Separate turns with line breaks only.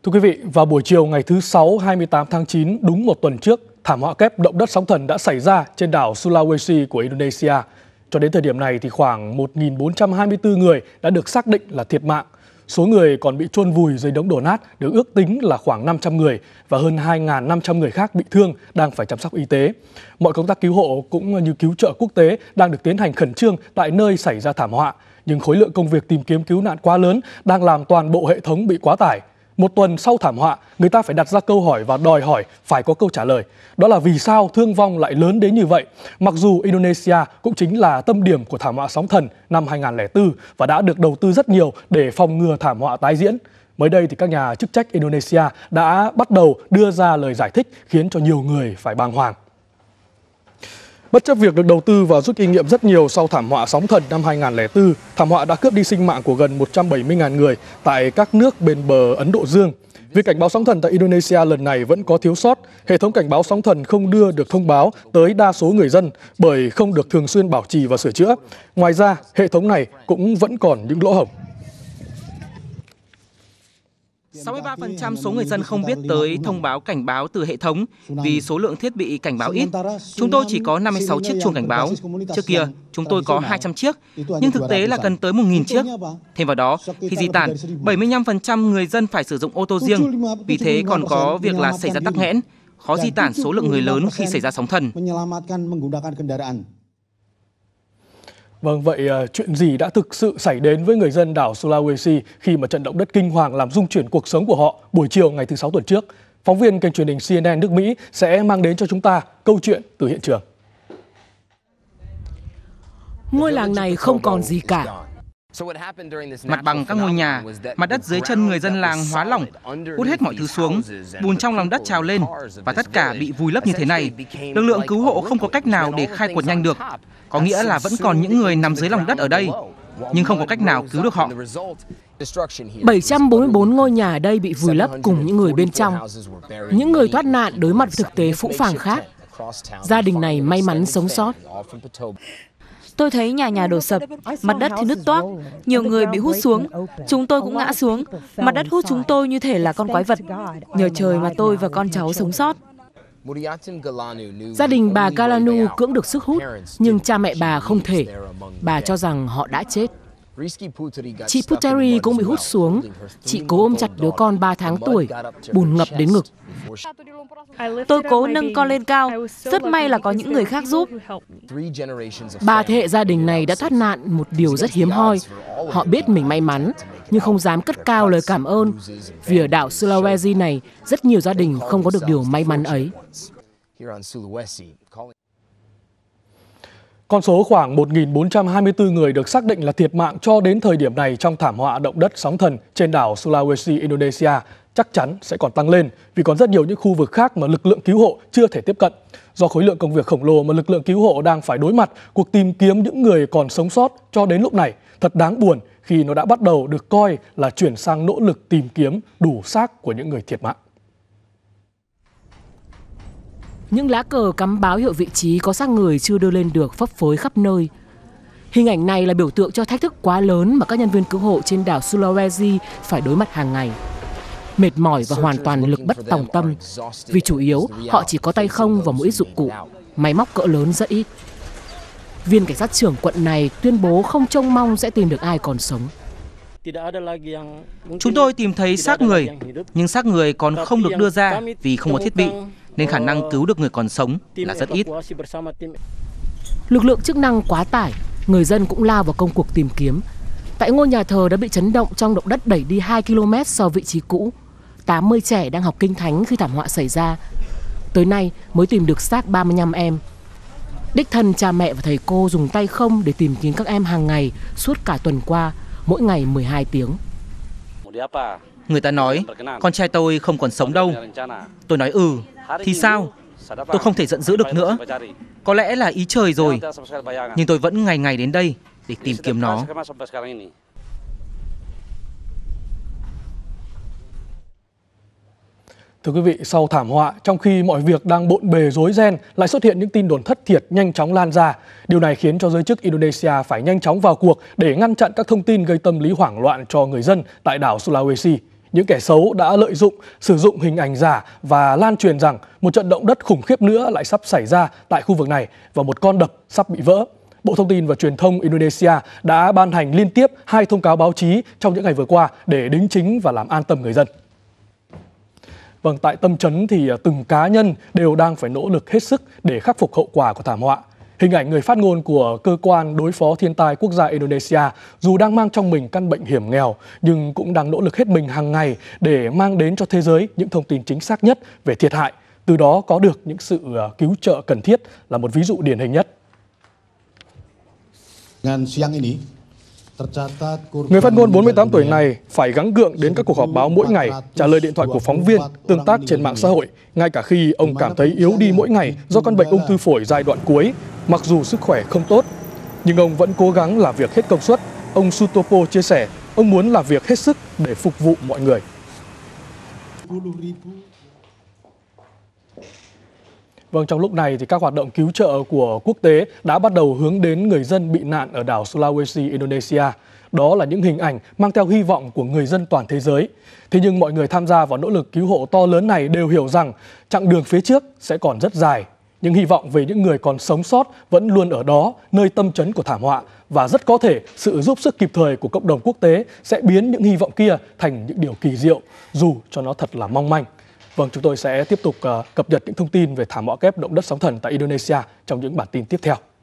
Thưa quý vị, vào buổi chiều ngày thứ Sáu 28 tháng 9, đúng một tuần trước, thảm họa kép động đất sóng thần đã xảy ra trên đảo Sulawesi của Indonesia. Cho đến thời điểm này thì khoảng 1.424 người đã được xác định là thiệt mạng. Số người còn bị chôn vùi dưới đống đổ nát được ước tính là khoảng 500 người và hơn 2.500 người khác bị thương đang phải chăm sóc y tế. Mọi công tác cứu hộ cũng như cứu trợ quốc tế đang được tiến hành khẩn trương tại nơi xảy ra thảm họa. Nhưng khối lượng công việc tìm kiếm cứu nạn quá lớn đang làm toàn bộ hệ thống bị quá tải. Một tuần sau thảm họa, người ta phải đặt ra câu hỏi và đòi hỏi phải có câu trả lời. Đó là vì sao thương vong lại lớn đến như vậy? Mặc dù Indonesia cũng chính là tâm điểm của thảm họa sóng thần năm 2004 và đã được đầu tư rất nhiều để phòng ngừa thảm họa tái diễn. Mới đây thì các nhà chức trách Indonesia đã bắt đầu đưa ra lời giải thích khiến cho nhiều người phải bàng hoàng. Bất chấp việc được đầu tư và rút kinh nghiệm rất nhiều sau thảm họa sóng thần năm 2004, thảm họa đã cướp đi sinh mạng của gần 170.000 người tại các nước bên bờ Ấn Độ Dương. Việc cảnh báo sóng thần tại Indonesia lần này vẫn có thiếu sót. Hệ thống cảnh báo sóng thần không đưa được thông báo tới đa số người dân bởi không được thường xuyên bảo trì và sửa chữa. Ngoài ra, hệ thống này cũng vẫn còn những lỗ hổng.
63% số người dân không biết tới thông báo cảnh báo từ hệ thống vì số lượng thiết bị cảnh báo ít. Chúng tôi chỉ có 56 chiếc chuông cảnh báo. Trước kia, chúng tôi có 200 chiếc, nhưng thực tế là cần tới 1.000 chiếc. Thêm vào đó, khi di tản, 75% người dân phải sử dụng ô tô riêng. Vì thế còn có việc là xảy ra tắc nghẽn, khó di tản số lượng người lớn khi xảy ra sóng thần.
Vâng, vậy chuyện gì đã thực sự xảy đến với người dân đảo Sulawesi khi mà trận động đất kinh hoàng làm rung chuyển cuộc sống của họ buổi chiều ngày thứ Sáu tuần trước? Phóng viên kênh truyền hình CNN nước Mỹ sẽ mang đến cho chúng ta câu chuyện từ hiện trường.
Ngôi làng này không còn gì cả.
Mặt bằng các ngôi nhà, mặt đất dưới chân người dân làng hóa lỏng, hút hết mọi thứ xuống, bùn trong lòng đất trào lên và tất cả bị vùi lấp như thế này. Lực lượng cứu hộ không có cách nào để khai quật nhanh được. Có nghĩa là vẫn còn những người nằm dưới lòng đất ở đây, nhưng không có cách nào cứu được họ.
744 ngôi nhà ở đây bị vùi lấp cùng những người bên trong. Những người thoát nạn đối mặt với thực tế phũ phàng khác. Gia đình này may mắn sống sót.
Tôi thấy nhà đổ sập, mặt đất thì nứt toác, nhiều người bị hút xuống. Chúng tôi cũng ngã xuống, mặt đất hút chúng tôi như thể là con quái vật. Nhờ trời mà tôi và con cháu sống sót.
Gia đình bà Galanu cưỡng được sức hút, nhưng cha mẹ bà không thể. Bà cho rằng họ đã chết. Chị Puteri cũng bị hút xuống. Chị cố ôm chặt đứa con 3 tháng tuổi, bùn ngập đến ngực.
Tôi cố nâng con lên cao, rất may là có những người khác giúp.
3 thế hệ gia đình này đã thoát nạn một điều rất hiếm hoi. Họ biết mình may mắn, nhưng không dám cất cao lời cảm ơn. Vì ở đảo Sulawesi này, rất nhiều gia đình không có được điều may mắn ấy.
Con số khoảng 1.424 người được xác định là thiệt mạng cho đến thời điểm này trong thảm họa động đất sóng thần trên đảo Sulawesi, Indonesia chắc chắn sẽ còn tăng lên vì còn rất nhiều những khu vực khác mà lực lượng cứu hộ chưa thể tiếp cận. Do khối lượng công việc khổng lồ mà lực lượng cứu hộ đang phải đối mặt, cuộc tìm kiếm những người còn sống sót cho đến lúc này thật đáng buồn khi nó đã bắt đầu được coi là chuyển sang nỗ lực tìm kiếm đủ xác của những người thiệt mạng.
Những lá cờ cắm báo hiệu vị trí có xác người chưa đưa lên được phấp phới khắp nơi. Hình ảnh này là biểu tượng cho thách thức quá lớn mà các nhân viên cứu hộ trên đảo Sulawesi phải đối mặt hàng ngày. Mệt mỏi và hoàn toàn lực bất tòng tâm, vì chủ yếu họ chỉ có tay không và một ít dụng cụ, máy móc cỡ lớn rất ít. Viên cảnh sát trưởng quận này tuyên bố không trông mong sẽ tìm được ai còn sống.
Chúng tôi tìm thấy xác người, nhưng xác người còn không được đưa ra vì không có thiết bị, nên khả năng cứu được người còn sống là rất ít.
Lực lượng chức năng quá tải, người dân cũng lao vào công cuộc tìm kiếm. Tại ngôi nhà thờ đã bị chấn động trong động đất đẩy đi 2 km so vị trí cũ. 80 trẻ đang học kinh thánh khi thảm họa xảy ra. Tới nay mới tìm được xác 35 em. Đích thân cha mẹ và thầy cô dùng tay không để tìm kiếm các em hàng ngày suốt cả tuần qua, mỗi ngày 12 tiếng.
Người ta nói, con trai tôi không còn sống đâu. Tôi nói thì sao? Tôi không thể giận dữ được nữa. Có lẽ là ý trời rồi. Nhưng tôi vẫn ngày ngày đến đây để tìm kiếm nó.
Thưa quý vị, sau thảm họa, trong khi mọi việc đang bộn bề rối ren, lại xuất hiện những tin đồn thất thiệt nhanh chóng lan ra. Điều này khiến cho giới chức Indonesia phải nhanh chóng vào cuộc để ngăn chặn các thông tin gây tâm lý hoảng loạn cho người dân tại đảo Sulawesi. những kẻ xấu đã lợi dụng, sử dụng hình ảnh giả và lan truyền rằng một trận động đất khủng khiếp nữa lại sắp xảy ra tại khu vực này và một con đập sắp bị vỡ. Bộ Thông tin và Truyền thông Indonesia đã ban hành liên tiếp 2 thông cáo báo chí trong những ngày vừa qua để đính chính và làm an tâm người dân. Vâng, tại tâm trấn thì từng cá nhân đều đang phải nỗ lực hết sức để khắc phục hậu quả của thảm họa. Hình ảnh người phát ngôn của Cơ quan Đối phó Thiên tai Quốc gia Indonesia dù đang mang trong mình căn bệnh hiểm nghèo nhưng cũng đang nỗ lực hết mình hàng ngày để mang đến cho thế giới những thông tin chính xác nhất về thiệt hại, từ đó có được những sự cứu trợ cần thiết là một ví dụ điển hình nhất. Người phát ngôn 48 tuổi này phải gắng gượng đến các cuộc họp báo mỗi ngày, trả lời điện thoại của phóng viên, tương tác trên mạng xã hội, ngay cả khi ông cảm thấy yếu đi mỗi ngày do căn bệnh ung thư phổi giai đoạn cuối, mặc dù sức khỏe không tốt. Nhưng ông vẫn cố gắng làm việc hết công suất. Ông Sutopo chia sẻ, ông muốn làm việc hết sức để phục vụ mọi người. Vâng, trong lúc này thì các hoạt động cứu trợ của quốc tế đã bắt đầu hướng đến người dân bị nạn ở đảo Sulawesi, Indonesia. Đó là những hình ảnh mang theo hy vọng của người dân toàn thế giới. Thế nhưng mọi người tham gia vào nỗ lực cứu hộ to lớn này đều hiểu rằng chặng đường phía trước sẽ còn rất dài. Nhưng hy vọng về những người còn sống sót vẫn luôn ở đó, nơi tâm trấn của thảm họa. Và rất có thể sự giúp sức kịp thời của cộng đồng quốc tế sẽ biến những hy vọng kia thành những điều kỳ diệu, dù cho nó thật là mong manh. Vâng, chúng tôi sẽ tiếp tục cập nhật những thông tin về thảm họa kép động đất sóng thần tại Indonesia trong những bản tin tiếp theo.